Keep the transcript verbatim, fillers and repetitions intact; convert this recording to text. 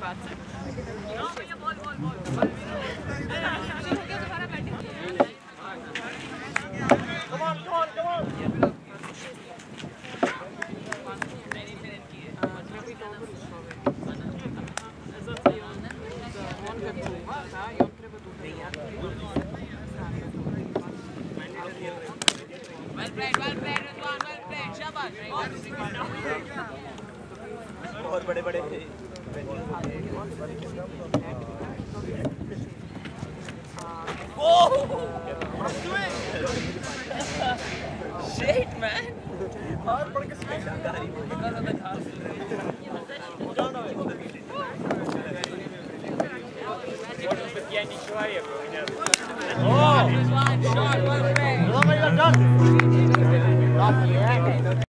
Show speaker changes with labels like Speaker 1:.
Speaker 1: That's it. Come on, come on, come on. Well played, well played, Rizwan, well played. Shabash. और बड़े बड़े Oh! Shit, man. और बड़े किस्म